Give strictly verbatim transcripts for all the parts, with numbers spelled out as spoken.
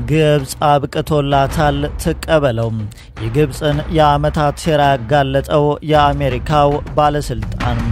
ግብጽ አብቅቶላታል ተቀበለው የግብጽን የአመታት ሴራ ያጋለጠው የአሜሪካው ባለስልጣን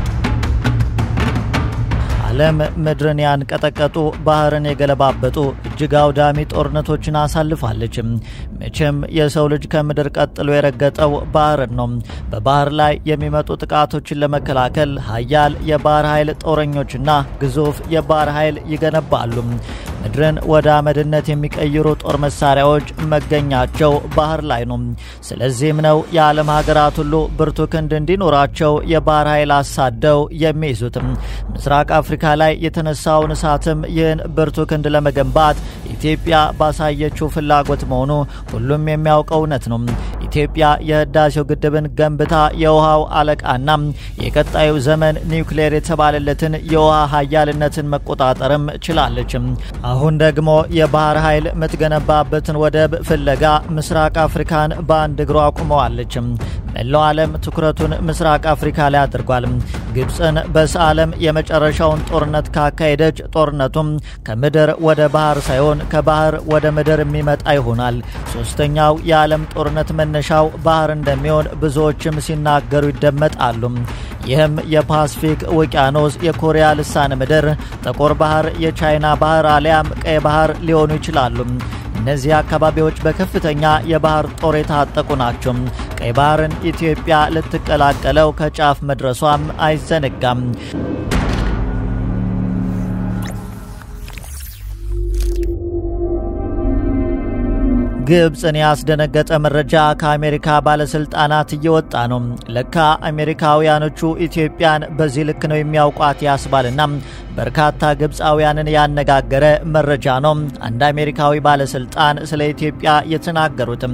ዓለም ምድርን ያንቀጠቀጡ ባህርን የገለባበጡ እጅግ አውዳሚ ጦርነቶችን አሳልፋለች መቼም የሰው ልጅ ከምድር ቀጥሎ የረገጠው ባህር ነው በባህር ላይ የሚመጡ ጥቃቶችን ለመከላከል ኃያል የባህር ኃይል ጦረኞችና ግዙፍ የባህር ኃይል ይገነባሉ ምድርን ወደ አመድነት የሚቀይሩ ጦር መሳሪያዎች መገኛቸው ባህር ላይ ነው ስለዚህም ነው የዓለም ሀገራት ሁሉ ብርቱ ክንድ እንዲኖራቸው የባህር ኃይል አሳደው የሚይዙት ምስራቅ አፍሪካ ላይ የተነሳውን እሳትም ይህን ብርቱ ክንድ ለመገንባት ኢትዮጵያ ባሳየችው ፍላጎት መሆኑ ሁሉም የሚያውቀው እውነት ነው ኢትዮጵያ የህዳሴው ግድብን ገንብታ የውሃው አለቃና የቀጣዩ ዘመን ኒውክሌር የተባለለትን የውሃ ኃያልነትን መቆጣጠርም ችላለች አሁን ደግሞ የባህር ኃይል ምትገነባበትን ወደብ ፍለጋ ምስራቅ አፍሪካን በአንድ እግሯ አቁመዋለች መላው ዓለም ትኩረቱን ምስራቅ አፍሪካ ላይ አድርጓል ግብጽን በዓለም የመጨረሻውን ጦርነት ካካሄደች ጦርነቱም ከምድር ወደ ባህር ሳይሆን ከባህር ወደ ምድር የሚመጣ ይሆናል ሶስተኛው የዓለም ጦርነት መነሻው ባህር እንደሚሆን ብዙዎችም ሲናገሩ ይደመጣሉ ይህም የፓሲፊክ ውቅያኖስ የኮሪያ ልሳነ ምድር ጥቁር ባህር የቻይና ባህር አሊያም ቀይ ባህር ሊሆኑ ይችላሉ እነዚህ አካባቢዎች በከፍተኛ የባህር ጦር የታጠቁ ናቸው ቀይ ባህርን ኢትዮጵያ ልትቀላቀለው ከጫፍ መድረሷም አይዘነጋም ግብጽን ያስደነገጠ መረጃ ከአሜሪካ ባለስልጣናት እየወጣ ነው ለካ አሜሪካውያኖቹ ኢትዮጵያን በዚህ ልክ ነው የሚያውቋት ያስባልና በርካታ ግብጻውያንን ያነጋገረ መረጃ ነው አንድ አሜሪካዊ ባለስልጣን ስለ ኢትዮጵያ የተናገሩትም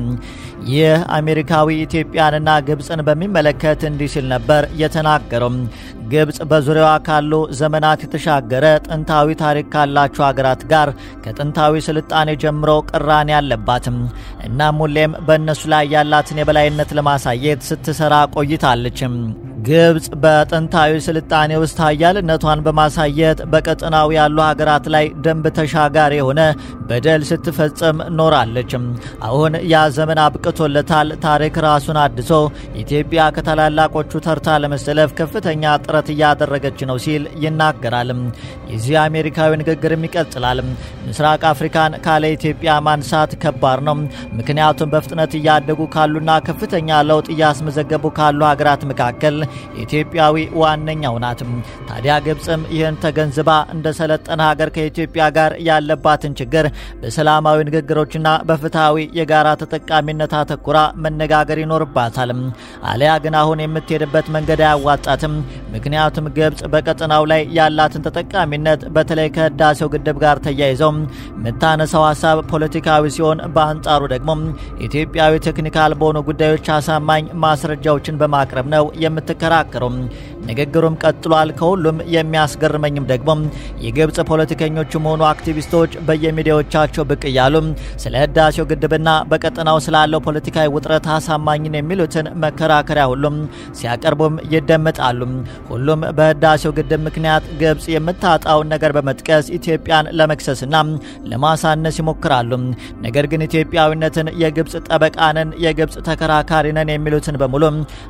ይህ አሜሪካዊ ኢትዮጵያንና ግብጽን በሚመለከት እንዲህ ሲል ነበር የተናገረው ግብጽ በዙሪያዋ ካሉ ዘመናት የተሻገረ ጥንታዊ ታሪክ ካላቸው ሀገራት ጋር ከጥንታዊ ስልጣኔ ጀምሮ ቅራኔ ያለባት እና ሙሌም በእነሱ ላይ ያላትን የበላይነት ለማሳየት ስትሰራ ቆይታለች ግብጽ በጥንታዊ ስልጣኔ ውስጥ ኃያልነቷን በማሳየት በቀጠናው ያሉ ሀገራት ላይ ደንብ ተሻጋሪ የሆነ በደል ስትፈጽም ኖራለች አሁን ያ ዘመን አብቅቶለታል ታሪክ ራሱን አድሶ ኢትዮጵያ ከታላላቆቹ ተርታ ለመሰለፍ ከፍተኛ ጥረት ያደረገች ነው ሲል ይናገራል የዚህ አሜሪካዊ ንግግር ይቀጥላል ምስራቅ አፍሪካን ካለ ኢትዮጵያ ማንሳት ከባድ ነው ምክንያቱም በፍጥነት ያደጉ ካሉና ከፍተኛ ለውጥ ያስመዘገቡ ካሉ ሀገራት መካከል ኢትዮጵያዊ ዋነኛው ናት ታዲያ ግብጽም ይህን ተገንዝባ እንደ ሰለጠነ ሀገር ከኢትዮጵያ ጋር ያለባትን ችግር በሰላማዊ ንግግሮችና በፍትሃዊ የጋራ ተጠቃሚነት አተኩራ መነጋገር ይኖርባታል አለያ ግን አሁን የምትሄድበት መንገድ ያዋጣትም ምክንያቱም ግብጽ በቀጠናው ላይ ያላትን ተጠቃሚነት በተለይ ከህዳሴው ግድብ ጋር ተያይዘው መታነሳው ሐሳብ ፖለቲካዊ ሲሆን በአንጻሩ ደግሞ ኢትዮጵያዊ ቴክኒካል በሆኑ ጉዳዮች አሳማኝ ማስረጃዎችን በማቅረብ ነው የምትከራከረው ንግግሩም ቀጥሏል ከሁሉም የሚያስገርመኝም ደግሞ የግብጽ ፖለቲከኞችም ሆኑ አክቲቪስቶች በየሚዲያዎቻቸው ብቅ ያሉ ስለ ህዳሴው ግድብና በቀጠናው ስላለው ፖለቲካዊ ውጥረት አሳማኝን የሚሉትን መከራከሪያ ሁሉም ሲያቀርቡም ይደመጣሉ ሁሉም በህዳሴው ግድብ ምክንያት ግብጽ የምታጣውን ነገር በመጥቀስ ኢትዮጵያን ለመክሰስና ለማሳነስ ይሞክራሉ ነገር ግን ኢትዮጵያዊነትን የግብጽ ጠበቃንን የግብጽ ተከራካሪነን የሚሉትን በሙሉ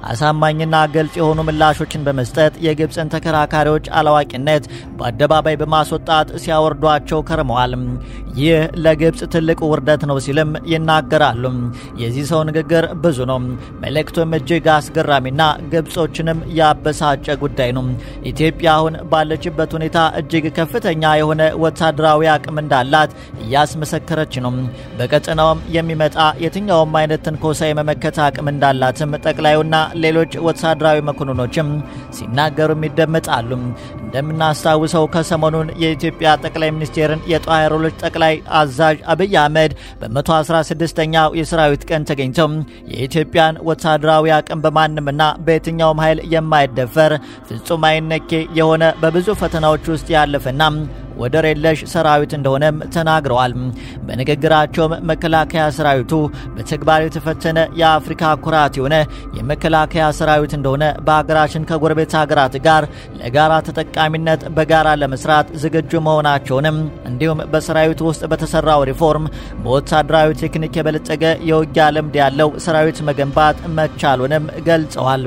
አሳማኝና ግልጽ የሆኑ ምላሾችን በመስጠት የግብጽን ተከራካሪዎች አላዋቂነት በአደባባይ በማስወጣት ሲያወርዷቸው ከርመዋል ይህ ለግብጽ ትልቅ ውርደት ነው ሲልም ይናገራሉ የዚህ ሰው ንግግር ብዙ ነው መልእክቱም እጅግ አስገራሚና ግብጾችንም ያበሳጨ ጉዳይ ነው ኢትዮጵያ አሁን ባለችበት ሁኔታ እጅግ ከፍተኛ የሆነ ወታደራዊ አቅም እንዳላት ያስመሰከረች ነው በቀጠናውም የሚመጣ የትኛውም አይነት ተንኮሳ የመመከት አቅም እንዳላትም ጠቅላዩና ሌሎች ወታደራዊ መኮንኖችም ሲናገሩ ይደመጣሉ እንደምናስታውሰው ከሰሞኑን የኢትዮጵያ ጠቅላይ ሚኒስቴርን የጦር ኃይሎች ጠቅላይ አዛዥ አብይ አህመድ በ116ኛው የሰራዊት ቀን ተገኝተው የኢትዮጵያን ወታደራዊ አቅም በማንምና በየትኛውም ኃይል የማይደፈር ፍጹም አይነኬ የሆነ በብዙ ፈተናዎች ውስጥ ያለፈና ወደር የለሽ ሰራዊት እንደሆነም ተናግረዋል። በንግግራቸውም መከላከያ ሰራዊቱ በተግባር የተፈተነ የአፍሪካ ኩራት የሆነ የመከላከያ ሰራዊት እንደሆነ በአገራችን ከጎረቤት ሀገራት ጋር ለጋራ ተጠቃሚነት በጋራ ለመስራት ዝግጁ መሆናቸውንም እንዲሁም በሰራዊቱ ውስጥ በተሰራው ሪፎርም በወታደራዊ ቴክኒክ የበለጸገ የውጊያ ልምድ ያለው ሰራዊት መገንባት መቻሉንም ገልጸዋል።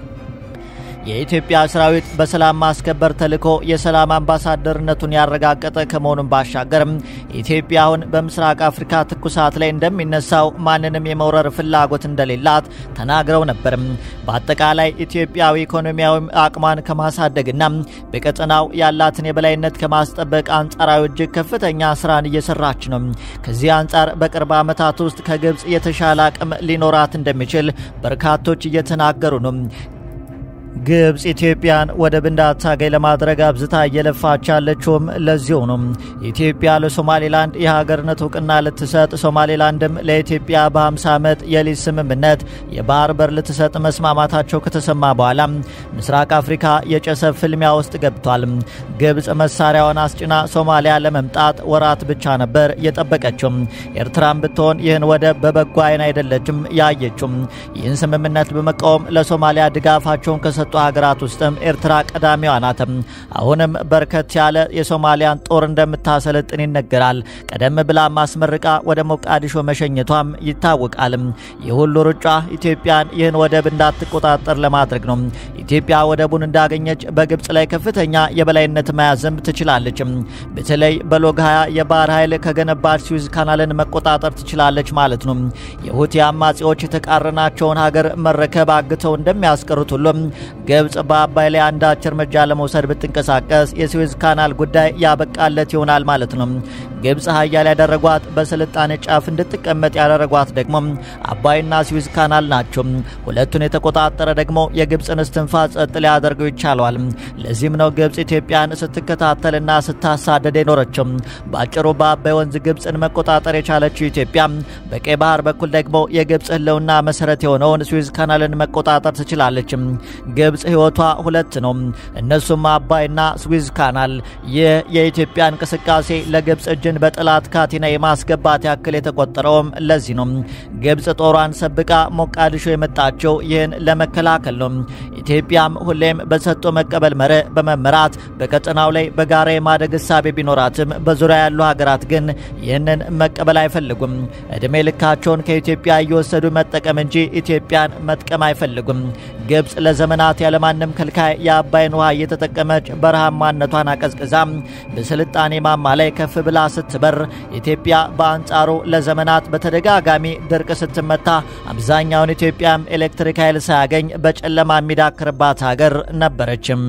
የኢትዮጵያ ሰራዊት በሰላም ማስከበር ተልኮ የሰላም አምባሳደርነቱን ያረጋገጠ ከመሆኑም ባሻገር ኢትዮጵያ አሁን በምስራቅ አፍሪካ ትኩሳት ላይ እንደሚነሳው ማንንም የመውረር ፍላጎት እንደሌላት ተናግረው ነበር። በአጠቃላይ ኢትዮጵያዊ ኢኮኖሚያዊ አቅሟን ከማሳደግና በቀጠናው ያላትን የበላይነት ከማስጠበቅ አንጻራዊ እጅግ ከፍተኛ ስራን እየሰራች ነው። ከዚህ አንጻር በቅርብ ዓመታት ውስጥ ከግብጽ የተሻለ አቅም ሊኖራት እንደሚችል በርካቶች እየተናገሩ ነው። ግብጽ ኢትዮጵያን ወደብ እንዳታገኝ ለማድረግ አብዝታ እየለፋች ያለችውም ለዚሁ ነው። ኢትዮጵያ ለሶማሌላንድ የሀገርነት ዕውቅና ልትሰጥ፣ ሶማሌላንድም ለኢትዮጵያ በ50 ዓመት የሊዝ ስምምነት የባህር በር ልትሰጥ መስማማታቸው ከተሰማ በኋላ ምስራቅ አፍሪካ የጨሰ ፍልሚያ ውስጥ ገብቷል። ግብጽ መሳሪያዋን አስጭና ሶማሊያ ለመምጣት ወራት ብቻ ነበር የጠበቀችው። ኤርትራም ብትሆን ይህን ወደብ በበጎ አይን አይደለችም ያየችው። ይህን ስምምነት በመቃወም ለሶማሊያ ድጋፋቸውን ከሰጡ ሀገራት ውስጥም ኤርትራ ቀዳሚዋ ናት። አሁንም በርከት ያለ የሶማሊያን ጦር እንደምታሰለጥን ይነገራል። ቀደም ብላ ማስመርቃ ወደ ሞቃዲሾ መሸኘቷም ይታወቃል። የሁሉ ሩጫ ኢትዮጵያን ይህን ወደብ እንዳትቆጣጠር ለማድረግ ነው። ኢትዮጵያ ወደቡን እንዳገኘች በግብጽ ላይ ከፍተኛ የበላይነት መያዝም ትችላለች። በተለይ በሎግ ሃያ የባህር ኃይል ከገነባች ስዊዝ ካናልን መቆጣጠር ትችላለች ማለት ነው። የሁቲ አማጺዎች የተቃረናቸውን ሀገር መረከብ አግተው እንደሚያስቀሩት ሁሉ ግብጽ በአባይ ላይ አንዳች እርምጃ ለመውሰድ ብትንቀሳቀስ የስዊዝ ካናል ጉዳይ ያበቃለት ይሆናል ማለት ነው። ግብጽ ኃያል ያደረጓት በስልጣኔ ጫፍ እንድትቀመጥ ያደረጓት ደግሞ አባይና ስዊዝ ካናል ናቸው። ሁለቱን የተቆጣጠረ ደግሞ የግብጽን እስትንፋስ ጸጥ ሊያደርገው ይቻላል። ለዚህም ነው ግብጽ ኢትዮጵያን ስትከታተልና ስታሳደድ የኖረችው። ባጭሩ በአባይ ወንዝ ግብጽን መቆጣጠር የቻለችው ኢትዮጵያ በቀይ ባህር በኩል ደግሞ የግብጽ ህልውና መሰረት የሆነውን ስዊዝ ካናልን መቆጣጠር ትችላለች። ግብጽ ህይወቷ ሁለት ነው፣ እነሱም አባይና ስዊዝ ካናል። ይህ የኢትዮጵያ እንቅስቃሴ ለግብጽ እጅን በጥላት ካቲና የማስገባት ያክል የተቆጠረውም ለዚህ ነው። ግብጽ ጦሯን ሰብቃ ሞቃዲሾ የመጣቸው ይህን ለመከላከል ነው። ኢትዮጵያም ሁሌም በሰጥቶ መቀበል መርህ በመመራት በቀጠናው ላይ በጋራ የማደግ ሐሳብ ቢኖራትም በዙሪያ ያሉ ሀገራት ግን ይህንን መቀበል አይፈልጉም። እድሜ ልካቸውን ከኢትዮጵያ እየወሰዱ መጠቀም እንጂ ኢትዮጵያን መጥቀም አይፈልጉም። ግብጽ ለዘመናት ያለማንም ከልካይ የአባይን ውሃ እየተጠቀመች በረሃማነቷን አቀዝቅዛ በስልጣኔ ማማ ላይ ከፍ ብላ ስትበር፣ ኢትዮጵያ በአንጻሩ ለዘመናት በተደጋጋሚ ድርቅ ስትመታ አብዛኛውን ኢትዮጵያም ኤሌክትሪክ ኃይል ሳያገኝ በጨለማ የሚዳክርባት ሀገር ነበረችም።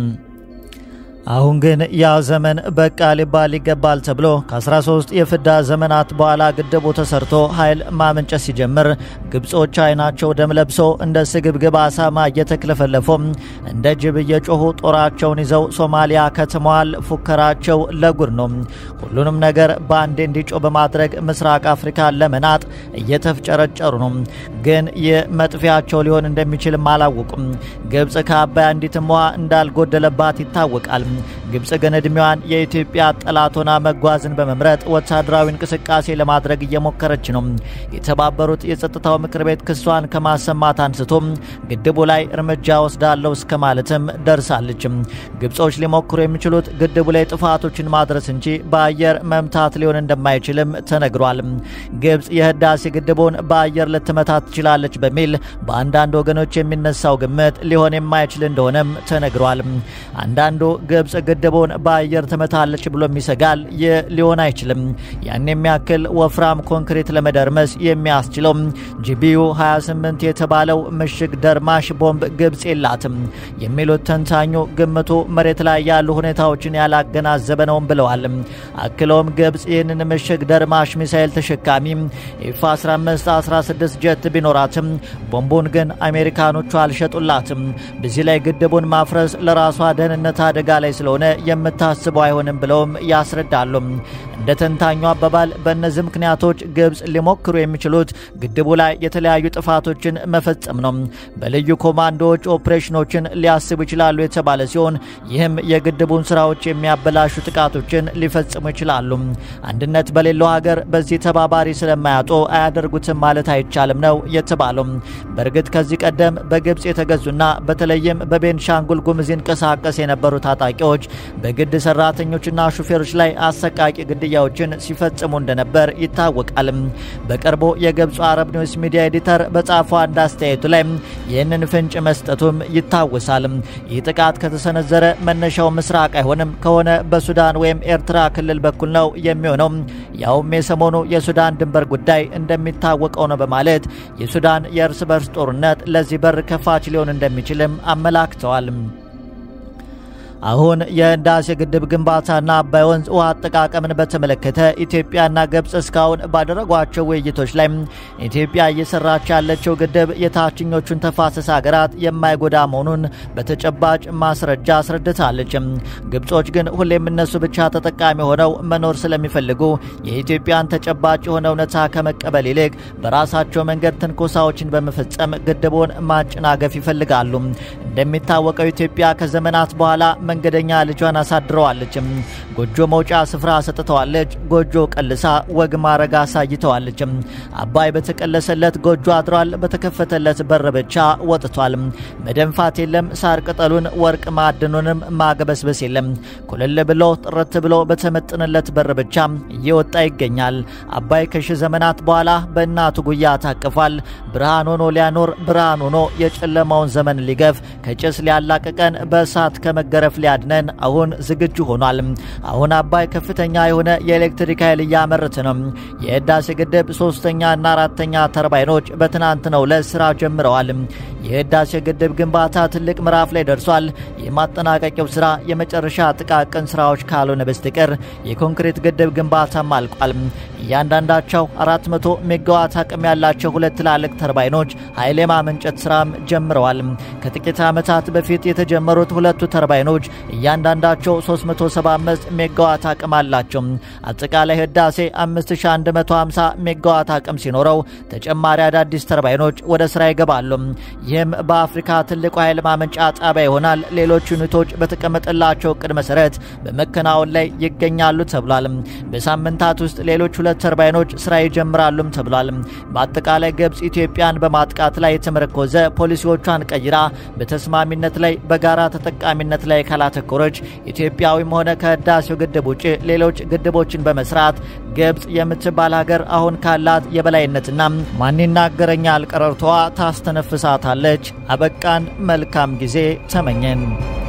አሁን ግን ያ ዘመን በቃ ሊባል ይገባል ተብሎ ከ13 የፍዳ ዘመናት በኋላ ግድቡ ተሰርቶ ኃይል ማመንጨት ሲጀምር ግብጾች አይናቸው ደም ለብሶ እንደ ስግብግብ አሳማ እየተክለፈለፉ እንደ ጅብ እየጮሁ ጦራቸውን ይዘው ሶማሊያ ከትሟል። ፉከራቸው ለጉድ ነው። ሁሉንም ነገር ባንዴ እንዲጮ በማድረግ ምስራቅ አፍሪካ ለመናጥ እየተፍጨረጨሩ ነው። ግን የመጥፊያቸው ሊሆን እንደሚችል አላወቁም። ግብጽ ከአባይ አንዲትም ውሃ እንዳልጎደለባት ይታወቃል። ግብጽ ግን እድሜዋን የኢትዮጵያ ጠላቶና መጓዝን በመምረጥ ወታደራዊ እንቅስቃሴ ለማድረግ እየሞከረች ነው። የተባበሩት የጸጥታው ምክር ቤት ክሷን ከማሰማት አንስቶ ግድቡ ላይ እርምጃ ወስዳለው እስከ ማለትም ደርሳለች። ግብጾች ሊሞክሩ የሚችሉት ግድቡ ላይ ጥፋቶችን ማድረስ እንጂ በአየር መምታት ሊሆን እንደማይችልም ተነግሯል። ግብጽ የህዳሴ ግድቡን በአየር ልትመታ ትችላለች በሚል በአንዳንድ ወገኖች የሚነሳው ግምት ሊሆን የማይችል እንደሆነም ተነግሯል። አንዳንዱ ግብጽ ግድቡን በአየር ተመታለች ብሎ የሚሰጋል። ይህ ሊሆን አይችልም። ያን የሚያክል ወፍራም ኮንክሪት ለመደርመስ የሚያስችለው ጂቢዩ ሃያ ስምንት የተባለው ምሽግ ደርማሽ ቦምብ ግብጽ የላትም የሚሉት ተንታኙ ግምቱ መሬት ላይ ያሉ ሁኔታዎችን ያላገናዘበ ነው ብለዋል። አክለውም ግብጽ ይህንን ምሽግ ደርማሽ ሚሳኤል ተሸካሚ ኤፍ አስራ አምስት አስራ ስድስት ጀት ቢኖራትም ቦምቡን ግን አሜሪካኖቹ አልሸጡላትም። በዚህ ላይ ግድቡን ማፍረስ ለራሷ ደህንነት አደጋ ላይ ስለሆነ የምታስበው አይሆንም ብለውም ያስረዳሉ። እንደ ተንታኙ አባባል በእነዚህ ምክንያቶች ግብጽ ሊሞክሩ የሚችሉት ግድቡ ላይ የተለያዩ ጥፋቶችን መፈጸም ነው። በልዩ ኮማንዶዎች ኦፕሬሽኖችን ሊያስቡ ይችላሉ የተባለ ሲሆን ይህም የግድቡን ስራዎች የሚያበላሹ ጥቃቶችን ሊፈጽሙ ይችላሉ። አንድነት በሌለው ሀገር በዚህ ተባባሪ ስለማያጡ አያደርጉትም ማለት አይቻልም ነው የተባለው። በእርግጥ ከዚህ ቀደም በግብጽ የተገዙና በተለይም በቤንሻንጉል ጉሙዝ ይንቀሳቀስ የነበሩ ታጣቂዎች በግድ ሰራተኞችና ሹፌሮች ላይ አሰቃቂ ግድያዎችን ሲፈጽሙ እንደነበር ይታወቃል። በቅርቡ የግብጽ አረብ ኒውስ ሚዲያ ኤዲተር በጻፈው አንድ አስተያየቱ ላይ ይህንን ፍንጭ መስጠቱም ይታወሳል። ይህ ጥቃት ከተሰነዘረ መነሻው ምስራቅ አይሆንም ከሆነ በሱዳን ወይም ኤርትራ ክልል በኩል ነው የሚሆነው። ያውም የሰሞኑ የሱዳን ድንበር ጉዳይ እንደሚታወቀው ነው በማለት የሱዳን የእርስ በርስ ጦርነት ለዚህ በር ከፋች ሊሆን እንደሚችልም አመላክተዋል። አሁን የህዳሴ ግድብ ግንባታና አባይ ወንዝ ውሃ አጠቃቀምን በተመለከተ ኢትዮጵያና ግብጽ እስካሁን ባደረጓቸው ውይይቶች ላይ ኢትዮጵያ እየሰራች ያለችው ግድብ የታችኞቹን ተፋሰስ ሀገራት የማይጎዳ መሆኑን በተጨባጭ ማስረጃ አስረድታለች። ግብጾች ግን ሁሌም እነሱ ብቻ ተጠቃሚ ሆነው መኖር ስለሚፈልጉ የኢትዮጵያን ተጨባጭ የሆነ እውነታ ከመቀበል ይልቅ በራሳቸው መንገድ ትንኮሳዎችን በመፈጸም ግድቡን ማጨናገፍ ይፈልጋሉ። እንደሚታወቀው ኢትዮጵያ ከዘመናት በኋላ መንገደኛ ልጇን አሳድረዋለች። ጎጆ መውጫ ስፍራ ሰጥተዋለች። ጎጆ ቀልሳ ወግ ማረጋ ሳይተዋለች። አባይ በተቀለሰለት ጎጆ አድሯል። በተከፈተለት በር ብቻ ወጥቷል። መደንፋት የለም። ሳር ቅጠሉን ወርቅ ማዕድኑንም ማግበስበስ የለም። ኩልል ብሎ ጥርት ብሎ በተመጠነለት በር ብቻ እየወጣ ይገኛል። አባይ ከሺ ዘመናት በኋላ በእናቱ ጉያ ታቅፏል። ብርሃን ሆኖ ሊያኖር ብርሃን ሆኖ የጨለማውን ዘመን ሊገፍ ከጭስ ሊያላቀቀን በእሳት ከመገረፍ ሊያድነን አሁን ዝግጁ ሆኗል። አሁን አባይ ከፍተኛ የሆነ የኤሌክትሪክ ኃይል ያመረተ ነው። የህዳሴ ግድብ ሶስተኛ እና አራተኛ ተርባይኖች በትናንትናው ዕለት ስራ ጀምረዋል። የህዳሴ ግድብ ግንባታ ትልቅ ምዕራፍ ላይ ደርሷል። የማጠናቀቂያው ስራ የመጨረሻ ጥቃቅን ስራዎች ካልሆነ በስተቀር የኮንክሪት ግድብ ግንባታም አልቋል። እያንዳንዳቸው አራት መቶ ሜጋዋት አቅም ያላቸው ሁለት ትላልቅ ተርባይኖች ኃይል ማመንጨት ስራም ጀምረዋል። ከጥቂት ዓመታት በፊት የተጀመሩት ሁለቱ ተርባይኖች እያንዳንዳቸው ሶስት መቶ ሰባ አምስት ሜጋዋት አቅም አላቸው። አጠቃላይ ህዳሴ አምስት ሺህ አንድ መቶ ሃምሳ ሜጋዋት አቅም ሲኖረው ተጨማሪ አዳዲስ ተርባይኖች ወደ ስራ ይገባሉ። ይህም በአፍሪካ ትልቁ ኃይል ማመንጫ ጣቢያ ይሆናል። ሌሎች ዩኒቶች በተቀመጠላቸው እቅድ መሰረት በመከናወን ላይ ይገኛሉ ተብሏል። በሳምንታት ውስጥ ሌሎች ሁለት ተርባይኖች ስራ ይጀምራሉም ተብሏል። በአጠቃላይ ግብጽ ኢትዮጵያን በማጥቃት ላይ የተመረኮዘ ፖሊሲዎቿን ቀይራ በተስማሚነት ላይ በጋራ ተጠቃሚነት ላይ ካላተኮረች ኢትዮጵያዊም ሆነ ከህዳሴው ግድብ ውጪ ሌሎች ግድቦችን በመስራት ግብጽ የምትባል ሀገር አሁን ካላት የበላይነትና ማን ይናገረኛል ቀረርቷ ታስተነፍሳታለች። አበቃን። መልካም ጊዜ ተመኘን።